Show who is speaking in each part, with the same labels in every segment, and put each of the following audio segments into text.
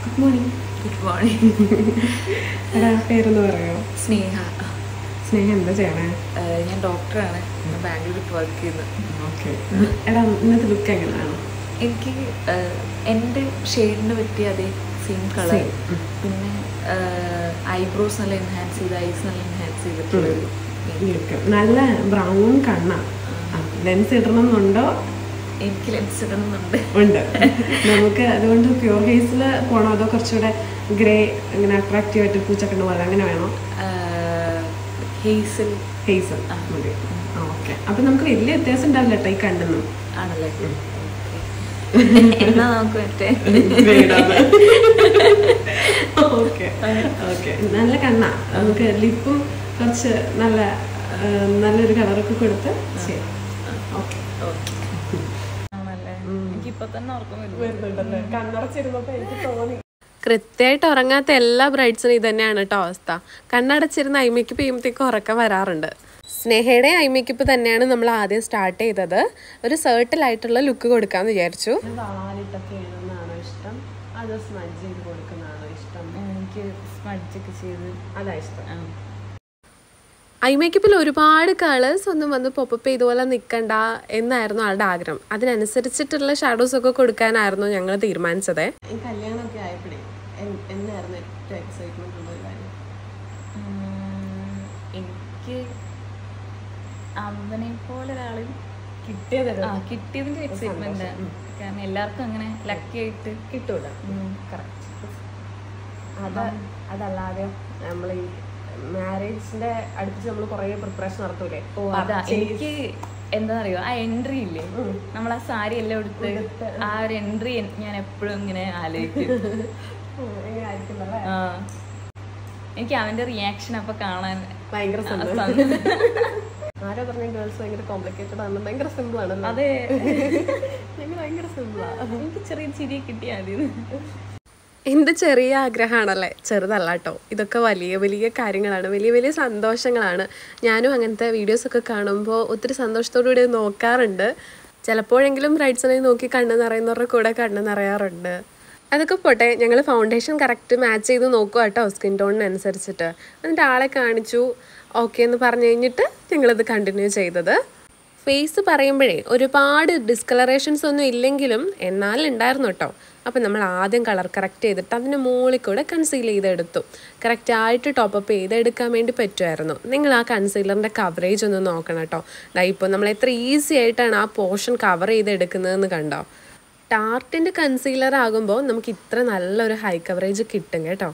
Speaker 1: Good morning.
Speaker 2: Good morning.
Speaker 1: എടാ പേരൊന്ന് പറയോ?
Speaker 2: സ്നേഹ.
Speaker 1: സ്നേഹ എന്താ ചെയ്യണേ?
Speaker 2: ഞാൻ ഡോക്ടറാണ്. ഞാൻ ബാംഗ്ലൂരിൽ വർക്ക് ചെയ്യുന്നത്.
Speaker 1: ഓക്കെ. എടാ ഇന്നത്തെ ലുക്ക് എങ്ങനെയാണ്?
Speaker 2: എനിക്ക് എൻ്റെ ഷെയ്ഡിന് പറ്റിയ അതേ സെയിം കളർ, പിന്നെ ഐബ്രോസ് നല്ല എൻഹാൻസ് ചെയ്ത്, ഐസ് നല്ല എൻഹാൻസ് ചെയ്തിട്ടുള്ളൊരു
Speaker 1: ലുക്ക്. നല്ല ബ്രൗൺ കണ്ണ. ലെൻസ് ഇടണമെന്നുണ്ടോ?
Speaker 2: എനിക്ക് ലെൻസ് ഇടണമെന്നുണ്ട്.
Speaker 1: ഉണ്ട്. നമുക്ക് അതുകൊണ്ട് പ്യൂർ ഹെയ്സിൽ പോകണോ അതോ കുറച്ചുകൂടെ ഗ്രേ ഇങ്ങനെ അട്രാക്റ്റീവ് ആയിട്ട് പൂച്ചക്കണ്ണ പോലെ അങ്ങനെ വേണോ?
Speaker 2: ഹെയ്സൽ
Speaker 1: മതി. ഓക്കെ. അപ്പം നമുക്ക് വലിയ വ്യത്യാസം ഉണ്ടാവില്ല കേട്ടോ ഈ കണ്ണെന്നും.
Speaker 2: ആണല്ലേ? എന്നാ നമുക്ക് മറ്റേ
Speaker 1: ഓക്കെ ഓക്കെ. നല്ല കണ്ണ. നമുക്ക് ലിപ്പും കുറച്ച് നല്ലൊരു കളറൊക്കെ കൊടുത്ത് ചെയ്യാം. ഓക്കെ.
Speaker 3: കൃത്യമായിട്ട് ഉറങ്ങാത്ത എല്ലാ ബ്രൈഡ്സിനും ഇത് തന്നെയാണ് കേട്ടോ അവസ്ഥ. കണ്ണടച്ചിരുന്ന് ഐ മേക്കപ്പ് ചെയ്യുമ്പോഴത്തേക്കും ഉറക്കം വരാറുണ്ട്. സ്നേഹയുടെ ഐ മേക്കപ്പ് തന്നെയാണ് നമ്മൾ ആദ്യം സ്റ്റാർട്ട് ചെയ്തത്. ഒരു സർട്ടിലായിട്ടുള്ള ലുക്ക് കൊടുക്കാമെന്ന് വിചാരിച്ചു.
Speaker 2: എനിക്ക് സ്മഡ്ജൊക്കെ ചെയ്ത് അതാ ഇഷ്ടം.
Speaker 3: ഐ മേക്കപ്പിൽ ഒരുപാട് കളേഴ്സ് ഒന്നും വന്ന് പോപ്പപ്പ് ചെയ്തുപോലെ നിൽക്കണ്ട എന്നായിരുന്നു ആളുടെ ആഗ്രഹം. അതിനനുസരിച്ചിട്ടുള്ള ഷാഡോസ് ഒക്കെ കൊടുക്കാനായിരുന്നു ഞങ്ങൾ തീരുമാനിച്ചത്.
Speaker 1: കല്യാണമൊക്കെ ആയപ്പോഴേ എന്നായിരുന്നു ഏറ്റവും എക്സൈറ്റ്മെന്റ് ഉള്ള ഒരു കാര്യം?
Speaker 2: എനിക്ക് അവനെ പോലെ ഒരാള് കിട്ടിയതിന്റെ എക്സൈറ്റ്മെന്റ്. കാരണം എല്ലാവർക്കും അങ്ങനെ ലക്കി ആയിട്ട് കിട്ടൂല.
Speaker 1: അതല്ലാതെ നമ്മൾ ഈ മാരേജിന്റെ അടുപ്പിച്ച് നമ്മൾ കുറേ പ്രിപ്പറേഷൻ നടത്തൂലേ?
Speaker 2: ഓ അതാ. എനിക്ക് എന്താണെന്നറിയോ, ആ എൻട്രി ഇല്ലേ, നമ്മൾ ആ സാരി എല്ലാം എടുത്ത് ആ ഒരു എൻട്രി ഞാൻ എപ്പോഴും ഇങ്ങനെ ആലോചിക്കും. എനിക്ക് അവന്റെ റിയാക്ഷൻ അപ്പൊ കാണാൻ
Speaker 1: ഭയങ്കര ആരോ പറഞ്ഞ ഗേൾസ് ഭയങ്കര കോംപ്ലിക്കേറ്റഡ് ആണ്. ഭയങ്കര സിമ്പിൾ ആണ്.
Speaker 2: അതെ,
Speaker 1: ഭയങ്കര സിമ്പിളാണ്.
Speaker 2: എനിക്ക് ചെറിയ ചിരി കിട്ടിയാൽ മതി.
Speaker 3: എൻ്റെ ചെറിയ ആഗ്രഹമാണല്ലേ, ചെറുതല്ല കേട്ടോ. ഇതൊക്കെ വലിയ വലിയ കാര്യങ്ങളാണ്, വലിയ വലിയ സന്തോഷങ്ങളാണ്. ഞാനും അങ്ങനത്തെ വീഡിയോസൊക്കെ കാണുമ്പോൾ ഒത്തിരി സന്തോഷത്തോടുകൂടി നോക്കാറുണ്ട്. ചിലപ്പോഴെങ്കിലും ബ്രൈഡ്സിനെ നോക്കി കണ്ണ് നിറയുന്നവരുടെ കൂടെ കണ്ണ് നിറയാറുണ്ട്. അതൊക്കെ പോട്ടെ, ഞങ്ങൾ ഫൗണ്ടേഷൻ കറക്റ്റ് മാച്ച് ചെയ്ത് നോക്കുക കേട്ടോ, സ്കിൻ ടോണിനനുസരിച്ചിട്ട്. എന്നിട്ട് ആളെ കാണിച്ചു ഓക്കെ എന്ന് പറഞ്ഞു കഴിഞ്ഞിട്ട് ഞങ്ങളത് കണ്ടിന്യൂ ചെയ്തത്. ഫേസ് പറയുമ്പോഴേ ഒരുപാട് ഡിസ്കളറേഷൻസ് ഒന്നും ഇല്ലെങ്കിലും എന്നാലും ഉണ്ടായിരുന്നു കേട്ടോ. അപ്പം നമ്മൾ ആദ്യം കളർ കറക്റ്റ് ചെയ്തിട്ട് അതിന് മുകളിൽ കൂടെ കൺസീൽ ചെയ്തെടുത്തു. കറക്റ്റായിട്ട് ടോപ്പപ്പ് ചെയ്തെടുക്കാൻ വേണ്ടി പറ്റുമായിരുന്നു. നിങ്ങൾ ആ കൺസീലറിൻ്റെ കവറേജ് ഒന്ന് നോക്കണം കേട്ടോ. ഇപ്പോൾ നമ്മൾ എത്ര ഈസി ആയിട്ടാണ് ആ പോർഷൻ കവർ ചെയ്തെടുക്കുന്നതെന്ന് കണ്ടോ. ടാർട്ടിൻ്റെ കൺസീലർ ആകുമ്പോൾ നമുക്ക് ഇത്ര നല്ലൊരു ഹൈ കവറേജ് കിട്ടും കേട്ടോ.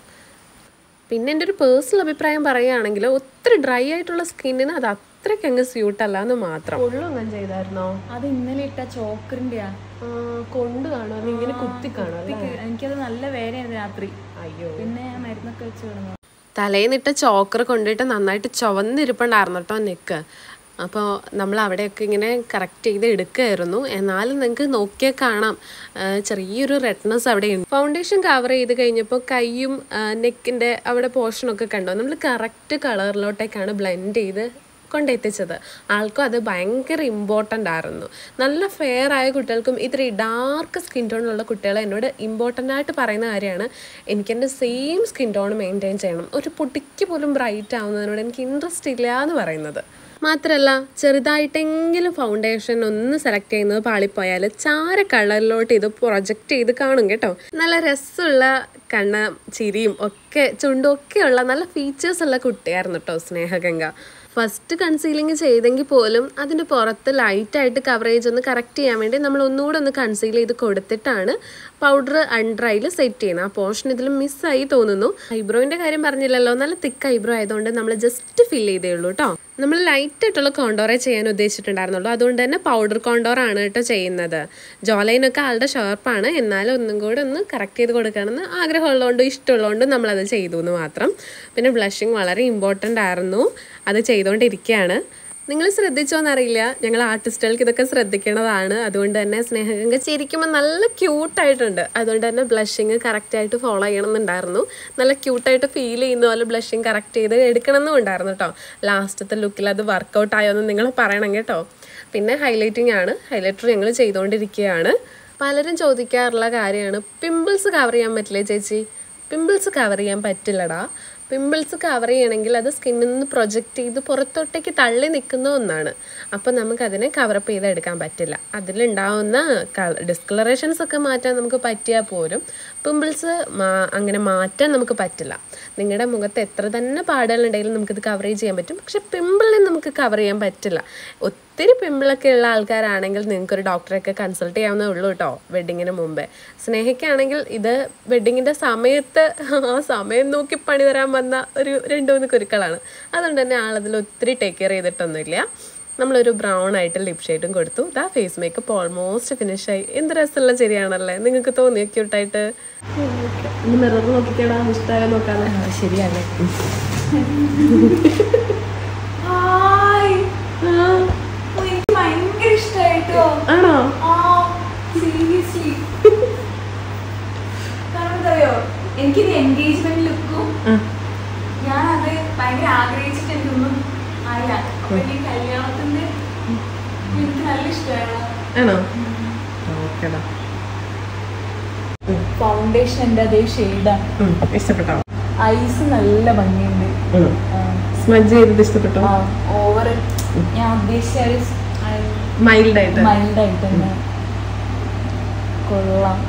Speaker 3: പിന്നെ എൻ്റെ ഒരു പേഴ്സണൽ അഭിപ്രായം പറയുകയാണെങ്കിൽ ഒത്തിരി ഡ്രൈ ആയിട്ടുള്ള സ്കിന്നിന് അത് അത്രയ്ക്ക് അങ്ങ് സ്യൂട്ടല്ല എന്ന് മാത്രം.
Speaker 1: കൊള്ളൊന്നും ചെയ്തായിരുന്നോ?
Speaker 2: അത് ഇന്നലെ ഇട്ട ചോക്കറിൻ്റെയാ
Speaker 1: കൊണ്ട് കാണും, അത് ഇങ്ങനെ കുത്തി കാണും.
Speaker 2: എനിക്കത് നല്ല വേദനയായിരുന്നു രാത്രി. അയ്യോ, പിന്നെ ഞാൻ മരുന്നൊക്കെ വെച്ച് കിടന്നു.
Speaker 3: തലേന്നിട്ട ചോക്കർ കൊണ്ടിട്ട് നന്നായിട്ട് ചുവന്നിരിപ്പുണ്ടായിരുന്നു കേട്ടോ നെക്ക്. അപ്പോൾ നമ്മൾ അവിടെയൊക്കെ ഇങ്ങനെ കറക്റ്റ് ചെയ്ത് എടുക്കുമായിരുന്നു. എന്നാലും നിങ്ങൾക്ക് നോക്കിയാൽ കാണാം ചെറിയൊരു റെഡ്നെസ് അവിടെ ഉണ്ട്. ഫൗണ്ടേഷൻ കവർ ചെയ്ത് കഴിഞ്ഞപ്പോൾ കൈയും നെക്കിൻ്റെ അവിടെ പോർഷനൊക്കെ കണ്ടോ, നമ്മൾ കറക്റ്റ് കളറിലോട്ടേക്കാണ് ബ്ലെൻഡ് ചെയ്ത് കൊണ്ടെത്തിച്ചത്. ആൾക്കും അത് ഭയങ്കര ഇമ്പോർട്ടൻ്റ് ആയിരുന്നു. നല്ല ഫെയർ ആയ കുട്ടികൾക്കും ഇത്തിരി ഡാർക്ക് സ്കിൻ ടോണിലുള്ള കുട്ടികളെ എന്നോട് ഇമ്പോർട്ടൻ്റ് ആയിട്ട് പറയുന്ന കാര്യമാണ്, എനിക്കെൻ്റെ സെയിം സ്കിൻ ടോൺ മെയിൻറ്റെയിൻ ചെയ്യണം, ഒരു പൊടിക്ക് പോലും ബ്രൈറ്റ് ആവുന്നതിനോട് എനിക്ക് ഇൻട്രസ്റ്റ് ഇല്ല എന്ന് പറയുന്നത്. മാത്രമല്ല ചെറുതായിട്ടെങ്കിലും ഫൗണ്ടേഷൻ ഒന്ന് സെലക്ട് ചെയ്യുന്നത് പാളിപ്പോയാൽ ചാര കളറിലോട്ട് ഇത് പ്രൊജക്റ്റ് ചെയ്ത് കാണും കേട്ടോ. നല്ല രസമുള്ള കണ്ണ ചിരിയും ഒക്കെ ചുണ്ടും ഒക്കെയുള്ള നല്ല ഫീച്ചേഴ്സ് ഉള്ള കുട്ടിയായിരുന്നു കേട്ടോ സ്നേഹഗംഗ. ഫസ്റ്റ് കൺസീലിങ് ചെയ്തെങ്കിൽ പോലും അതിൻ്റെ പുറത്ത് ലൈറ്റായിട്ട് കവറേജ് ഒന്ന് കറക്റ്റ് ചെയ്യാൻ വേണ്ടി നമ്മൾ ഒന്നുകൂടെ ഒന്ന് കൺസീൽ ചെയ്ത് കൊടുത്തിട്ടാണ് പൗഡർ അൺഡ്രൈയിൽ സെറ്റ് ചെയ്യുന്നത്. ആ പോർഷൻ ഇതിൽ മിസ്സായി തോന്നുന്നു. ഐബ്രോയിൻ്റെ കാര്യം പറഞ്ഞില്ലല്ലോ, നല്ല തിക്ക് ഐബ്രോ ആയതുകൊണ്ട് നമ്മൾ ജസ്റ്റ് ഫിൽ ചെയ്തേ ഉള്ളൂ കേട്ടോ. നമ്മൾ ലൈറ്റായിട്ടുള്ള കോണ്ടോറേ ചെയ്യാൻ ഉദ്ദേശിച്ചിട്ടുണ്ടായിരുന്നുള്ളൂ. അതുകൊണ്ട് തന്നെ പൗഡർ കോണ്ടോറാണ് കേട്ടോ ചെയ്യുന്നത്. ജോലൈനൊക്കെ ആളുടെ ഷാർപ്പാണ്, എന്നാലും ഒന്നും കൂടെ ഒന്ന് കറക്റ്റ് ചെയ്ത് കൊടുക്കണമെന്ന് ആഗ്രഹമുള്ളതുകൊണ്ട് ഇഷ്ടമുള്ളതുകൊണ്ട് നമ്മളത് ചെയ്തു എന്ന് മാത്രം. പിന്നെ ബ്ലഷിങ് വളരെ ഇമ്പോർട്ടൻ്റ് ആയിരുന്നു, അത് ചെയ്തുകൊണ്ടിരിക്കുകയാണ്. നിങ്ങൾ ശ്രദ്ധിച്ചോന്നറിയില്ല, ഞങ്ങൾ ആർട്ടിസ്റ്റുകൾക്ക് ഇതൊക്കെ ശ്രദ്ധിക്കേണ്ടതാണ്. അതുകൊണ്ട് തന്നെ സ്നേഹഗംഗ ചിരിക്കുമ്പോൾ നല്ല ക്യൂട്ടായിട്ടുണ്ട്. അതുകൊണ്ട് തന്നെ ബ്ലഷിങ് കറക്റ്റായിട്ട് ഫോളോ ചെയ്യണമെന്നുണ്ടായിരുന്നു. നല്ല ക്യൂട്ടായിട്ട് ഫീൽ ചെയ്യുന്ന പോലെ ബ്ലഷിങ് കറക്റ്റ് ചെയ്ത് എടുക്കണമെന്നും ഉണ്ടായിരുന്നു കേട്ടോ. ലാസ്റ്റത്തെ ലുക്കിൽ അത് വർക്കൗട്ട് ആയോ എന്ന് നിങ്ങൾ പറയണം കേട്ടോ. പിന്നെ ഹൈലൈറ്റിംഗ് ആണ്, ഹൈലൈറ്റർ ഞങ്ങൾ ചെയ്തുകൊണ്ടിരിക്കുകയാണ്. പലരും ചോദിക്കാറുള്ള കാര്യമാണ്, പിമ്പിൾസ് കവർ ചെയ്യാൻ പറ്റില്ലേ ചേച്ചി? പിമ്പിൾസ് കവർ ചെയ്യാൻ പറ്റില്ലടാ. പിമ്പിൾസ് കവർ ചെയ്യണമെങ്കിൽ അത് സ്കിന്നിൽ നിന്ന് പ്രൊജക്റ്റ് ചെയ്ത് പുറത്തോട്ടേക്ക് തള്ളി നിൽക്കുന്ന ഒന്നാണ്. അപ്പോൾ നമുക്കതിനെ കവറപ്പ് ചെയ്തെടുക്കാൻ പറ്റില്ല. അതിലുണ്ടാവുന്ന ഡിസ്കളറേഷൻസ് ഒക്കെ മാറ്റാൻ നമുക്ക് പറ്റിയാൽ പോലും പിമ്പിൾസ് അങ്ങനെ മാറ്റാൻ നമുക്ക് പറ്റില്ല. നിങ്ങളുടെ മുഖത്ത് എത്ര തന്നെ പാടുകളുണ്ടെങ്കിലും നമുക്കിത് കവറേജ് ചെയ്യാൻ പറ്റും. പക്ഷെ പിമ്പിളിനെ നമുക്ക് കവർ ചെയ്യാൻ പറ്റില്ല. ഒത്തിരി പിമ്പിളൊക്കെ ഉള്ള ആൾക്കാരാണെങ്കിൽ നിങ്ങൾക്കൊരു ഡോക്ടറെയൊക്കെ കൺസൾട്ട് ചെയ്യാവുന്നേ ഉള്ളൂ കേട്ടോ വെഡ്ഡിങ്ങിന് മുമ്പേ. സ്നേഹയ്ക്കാണെങ്കിൽ ഇത് വെഡ്ഡിങ്ങിൻ്റെ സമയത്ത് ആ സമയം നോക്കി പണി തരാൻ വന്ന ഒരു 2-3 കുരുക്കളാണ്. അതുകൊണ്ട് തന്നെ ആളതിൽ ഒത്തിരി ടേക്ക് കെയർ ചെയ്തിട്ടൊന്നുമില്ല. നമ്മളൊരു ബ്രൗൺ ആയിട്ട് ലിപ് ഷെയ്ഡും കൊടുത്തു. ഇതാ ഫേസ് മേക്കപ്പ് ഓൾമോസ്റ്റ് ഫിനിഷായി. എന്ത് രസമുള്ള ശരിയാണല്ലേ? നിങ്ങൾക്ക് തോന്നിയോ ക്യൂട്ടായിട്ട്?
Speaker 1: മിറർ നോക്കിക്കടാ, ഇഷ്ടമായ നോക്കാതെ.
Speaker 2: ശരിയാണ്. ഭയങ്കര ഇഷ്ടമായിട്ടോ.
Speaker 1: ആണോ?
Speaker 2: സീരിയസ്ലി. കാരണം എന്തറിയോ, എനിക്കിത് എൻഗേജ്മെന്റ് ലുക്കും ഞാനത് ഭയങ്കര ആഗ്രഹിച്ചിട്ട് എനിക്കൊന്നും ആയില്ല. അപ്പൊ ഈ കല്യാണത്തിന്റെ എനിക്ക് നല്ല ഇഷ്ടമാണ്.
Speaker 1: ആണോ? ഓക്കെടാ.
Speaker 2: ഫൗണ്ടേഷൻ എന്റെ അതേ ഷെയ്ഡാണ്.
Speaker 1: ഇഷ്ടപ്പെട്ടോ?
Speaker 2: ഐസ് നല്ല ഭംഗിയുണ്ട്.
Speaker 1: സ്മഡ്ജ് ചെയ്തത് ഇഷ്ടപ്പെട്ടോ?
Speaker 2: ഓവർ ഞാൻ ഉദ്ദേശിച്ച
Speaker 1: മൈൽഡായിട്ട്
Speaker 2: തന്നെ കൊള്ളാം.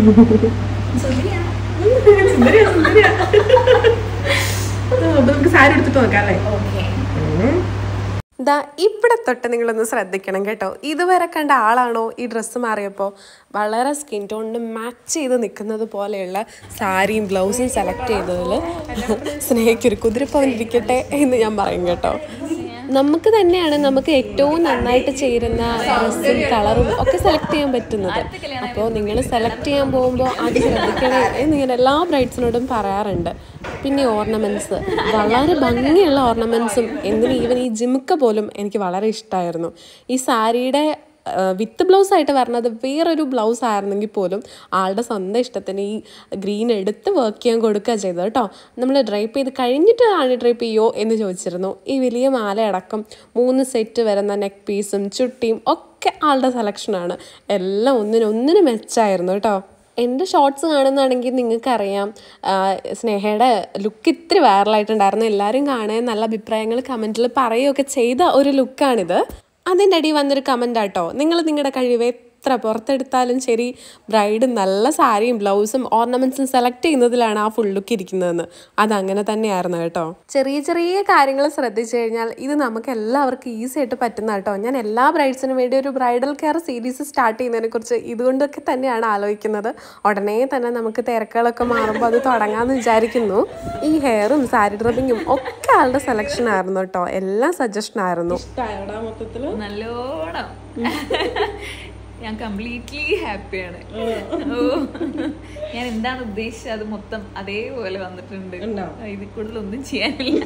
Speaker 1: നമുക്ക് സാരി എടുത്തിട്ട് നോക്കാം അല്ലേ?
Speaker 2: ഓക്കെ.
Speaker 3: ദാ ഇവിടെ തൊട്ട് നിങ്ങളൊന്ന് ശ്രദ്ധിക്കണം കേട്ടോ. ഇതുവരെ കണ്ട ആളാണോ ഈ ഡ്രസ്സ് മാറിയപ്പോൾ വളരെ സ്കിൻ ടോണിന് മാച്ച് ചെയ്ത് നിൽക്കുന്നത് പോലെയുള്ള സാരിയും ബ്ലൗസും സെലക്ട് ചെയ്തതിൽ സ്നേഹിക്കൊരു കുതിരപ്പവൻ ഇരിക്കട്ടെ എന്ന് ഞാൻ പറയും കേട്ടോ. നമുക്ക് തന്നെയാണ് നമുക്ക് ഏറ്റവും നന്നായിട്ട് ചേരുന്ന ഡ്രസ്സും കളറും ഒക്കെ സെലക്ട് ചെയ്യാൻ പറ്റുന്നത്. അപ്പോൾ നിങ്ങൾ സെലക്ട് ചെയ്യാൻ പോകുമ്പോൾ അത് ശ്രദ്ധിക്കണേ എന്ന് ഞാൻ എല്ലാ ബ്രൈഡ്സിനോടും പറയാറുണ്ട്. പിന്നെ ഓർണമെൻറ്റ്സ്, വളരെ ഭംഗിയുള്ള ഓർണമെൻറ്റ്സും എന്തിനും ഈവൻ ഈ ജിമുക്ക പോലും എനിക്ക് വളരെ ഇഷ്ടമായിരുന്നു. ഈ സാരിയുടെ വിത്ത് ബ്ലൗസായിട്ട് പറഞ്ഞത് വേറൊരു ബ്ലൗസ് ആയിരുന്നെങ്കിൽ പോലും ആളുടെ സ്വന്തം ഇഷ്ടത്തിന് ഈ ഗ്രീൻ എടുത്ത് വർക്ക് ചെയ്യാൻ കൊടുക്കുക ചെയ്തത് കേട്ടോ. നമ്മൾ ഡ്രൈപ്പ് ചെയ്ത് കഴിഞ്ഞിട്ടാണ് ഡ്രൈപ്പ് ചെയ്യോ എന്ന് ചോദിച്ചിരുന്നു. ഈ വലിയ മാലയടക്കം 3 സെറ്റ് വരുന്ന നെക്ക് പീസും ചുട്ടിയും ഒക്കെ ആളുടെ സെലക്ഷനാണ്. എല്ലാം ഒന്നിനൊന്നിന് മെച്ചായിരുന്നു കേട്ടോ. എൻ്റെ ഷോർട്സ് കാണുന്നതാണെങ്കിൽ നിങ്ങൾക്കറിയാം സ്നേഹയുടെ ലുക്ക് ഇത്തിരി വൈറലായിട്ടുണ്ടായിരുന്നു. എല്ലാവരും കാണാൻ നല്ല അഭിപ്രായങ്ങൾ കമൻറ്റിൽ പറയുകയൊക്കെ ചെയ്ത ഒരു ലുക്കാണിത്. അതിൻ്റെ അടി വന്നൊരു കമൻ്റ് ആട്ടോ, നിങ്ങൾ നിങ്ങളുടെ കഴിവ് എത്ര പുറത്തെടുത്താലും ശരി ബ്രൈഡ് നല്ല സാരിയും ബ്ലൗസും ഓർണമെൻറ്റ്സും സെലക്ട് ചെയ്യുന്നതിലാണ് ആ ഫുൾ ലുക്ക് ഇരിക്കുന്നതെന്ന്. അതങ്ങനെ തന്നെയായിരുന്നു കേട്ടോ. ചെറിയ ചെറിയ കാര്യങ്ങൾ ശ്രദ്ധിച്ചു കഴിഞ്ഞാൽ ഇത് നമുക്ക് എല്ലാവർക്കും ഈസി ആയിട്ട് പറ്റുന്ന കേട്ടോ. ഞാൻ എല്ലാ ബ്രൈഡ്സിനും വേണ്ടി ഒരു ബ്രൈഡൽ കെയർ സീരീസ് സ്റ്റാർട്ട് ചെയ്യുന്നതിനെക്കുറിച്ച് ഇതുകൊണ്ടൊക്കെ തന്നെയാണ് ആലോചിക്കുന്നത്. ഉടനെ തന്നെ നമുക്ക് തിരക്കുകളൊക്കെ മാറുമ്പോൾ അത് തുടങ്ങാമെന്ന് വിചാരിക്കുന്നു. ഈ ഹെയറും സാരി ഡ്രബിങ്ങും ഒക്കെ ആളുടെ സെലക്ഷൻ ആയിരുന്നു കേട്ടോ. എല്ലാം സജഷൻ ആയിരുന്നു.
Speaker 2: നല്ലോണം ഞാൻ കംപ്ലീറ്റ്ലി ഹാപ്പിയാണ്. ഞാൻ എന്താണ് ഉദ്ദേശിച്ചത് അത് മൊത്തം അതേപോലെ വന്നിട്ടുണ്ട്. ഇതിൽ കൂടുതൽ ഒന്നും ചെയ്യാനില്ല.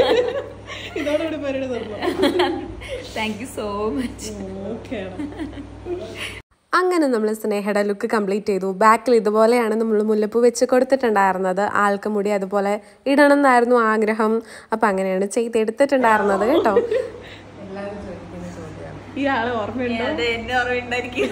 Speaker 2: Thank you so much.
Speaker 3: അങ്ങനെ നമ്മൾ സ്നേഹയുടെ ലുക്ക് കംപ്ലീറ്റ് ചെയ്തു. ബാക്കിൽ ഇതുപോലെയാണ് നമ്മൾ മുല്ലപ്പൂ വെച്ച് കൊടുത്തിട്ടുണ്ടായിരുന്നത്. ആൾക്ക് മുടി അതുപോലെ ഇടണം എന്നായിരുന്നു ആഗ്രഹം. അപ്പം അങ്ങനെയാണ് ചെയ്തെടുത്തിട്ടുണ്ടായിരുന്നത് കേട്ടോ.
Speaker 1: ഈ ആളെ ഓർമ്മയുണ്ടോ?
Speaker 2: എന്നെ ഓർമ്മയുണ്ടായിരിക്കും.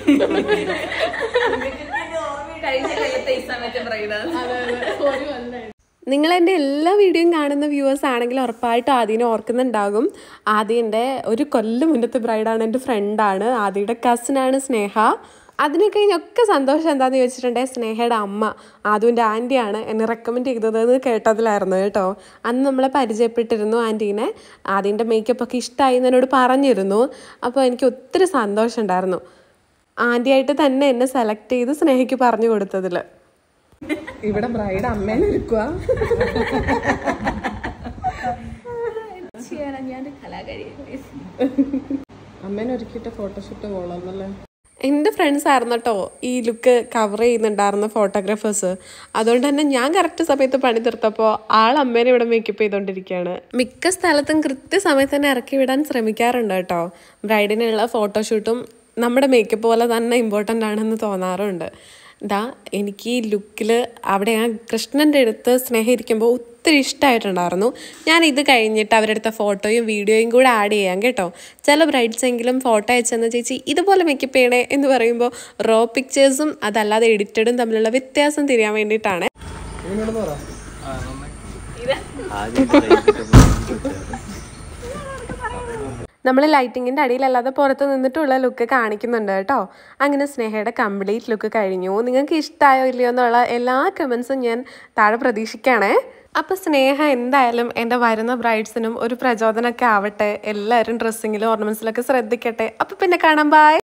Speaker 3: നിങ്ങളെൻ്റെ എല്ലാ വീഡിയോയും കാണുന്ന വ്യൂവേഴ്സ് ആണെങ്കിൽ ഉറപ്പായിട്ടും ആദ്യം ഓർക്കുന്നുണ്ടാകും. ആദ്യൻ്റെ ഒരു കൊല്ലം മുന്നത്തെ ബ്രൈഡാണ്, എൻ്റെ ഫ്രണ്ടാണ്, ആദ്യയുടെ കസിനാണ് സ്നേഹ. അതിനെ കഴിഞ്ഞൊക്കെ സന്തോഷം എന്താണെന്ന് ചോദിച്ചിട്ടുണ്ടെങ്കിൽ സ്നേഹയുടെ അമ്മ ആദ്യൻ്റെ ആൻറ്റിയാണ് എന്നെ റെക്കമെൻഡ് ചെയ്തതെന്ന് കേട്ടതിലായിരുന്നു കേട്ടോ. അന്ന് നമ്മളെ പരിചയപ്പെട്ടിരുന്നു ആൻറ്റീനെ. ആദ്യൻ്റെ മേക്കപ്പൊക്കെ ഇഷ്ടമായി എന്നോട് പറഞ്ഞിരുന്നു. അപ്പോൾ എനിക്ക് ഒത്തിരി സന്തോഷം ഉണ്ടായിരുന്നു ആൻറ്റിയായിട്ട് തന്നെ എന്നെ സെലക്ട് ചെയ്ത് സ്നേഹയ്ക്ക് പറഞ്ഞു കൊടുത്തതിൽ.
Speaker 1: ഇവിടെ ബ്രൈഡ് അമ്മേനെ ഒരുക്കുക. അമ്മേനെ ഒരുക്കിയിട്ട് ഫോട്ടോഷൂട്ട് പോകണമെന്നല്ലേ?
Speaker 3: എൻ്റെ ഫ്രണ്ട്സ് ആയിരുന്നു കേട്ടോ ഈ ലുക്ക് കവർ ചെയ്യുന്നുണ്ടായിരുന്ന ഫോട്ടോഗ്രാഫേഴ്സ്. അതുകൊണ്ട് തന്നെ ഞാൻ കറക്റ്റ് സമയത്ത് പണി തീർത്തപ്പോൾ അമ്മേനെ ഇവിടെ മേക്കപ്പ് ചെയ്തുകൊണ്ടിരിക്കുകയാണ്. മിക്ക സ്ഥലത്തും കൃത്യസമയത്ത് തന്നെ ഇറക്കി വിടാൻ ശ്രമിക്കാറുണ്ട് കേട്ടോ. ബ്രൈഡിനുള്ള ഫോട്ടോഷൂട്ടും നമ്മുടെ മേക്കപ്പ് പോലെ തന്നെ ഇമ്പോർട്ടൻ്റ് ആണെന്ന് തോന്നാറുണ്ട്. എനിക്ക് ഈ ലുക്കിൽ അവിടെ ആ കൃഷ്ണൻ്റെ അടുത്ത് സ്നേഹം ഇരിക്കുമ്പോൾ ഒത്തിരി ഇഷ്ടമായിട്ടുണ്ടായിരുന്നു. ഞാൻ ഇത് കഴിഞ്ഞിട്ട് അവരെടുത്ത ഫോട്ടോയും വീഡിയോയും കൂടെ ആഡ് ചെയ്യാം കേട്ടോ. ചില ബ്രൈഡ്സ് എങ്കിലും ഫോട്ടോ അയച്ചെന്ന് ചേച്ചി ഇതുപോലെ മേക്കപ്പ് ചെയ്യണേ എന്ന് പറയുമ്പോൾ റോ പിക്ചേഴ്സും അതല്ലാതെ എഡിറ്റഡും തമ്മിലുള്ള വ്യത്യാസം തിരിയാൻ വേണ്ടിയിട്ടാണ്. നമ്മൾ ലൈറ്റിങ്ങിൻ്റെ അടിയിലല്ലാതെ പുറത്ത് നിന്നിട്ടുള്ള ലുക്ക് കാണിക്കുന്നുണ്ട് കേട്ടോ. അങ്ങനെ സ്നേഹയുടെ കംപ്ലീറ്റ് ലുക്ക് കഴിഞ്ഞു. നിങ്ങൾക്ക് ഇഷ്ടമായോ ഇല്ലയോ എന്നുള്ള എല്ലാ കമൻസും ഞാൻ താഴെ പ്രതീക്ഷിക്കുകയാണേ. അപ്പോൾ സ്നേഹ എന്തായാലും എൻ്റെ വരുന്ന ബ്രൈഡ്സിനും ഒരു പ്രചോദനമൊക്കെ ആവട്ടെ. എല്ലാവരും ഡ്രസ്സിങ്ങിലും ഓർണമെൻറ്റ്സിലൊക്കെ ശ്രദ്ധിക്കട്ടെ. അപ്പോൾ പിന്നെ കാണാം. ബൈ.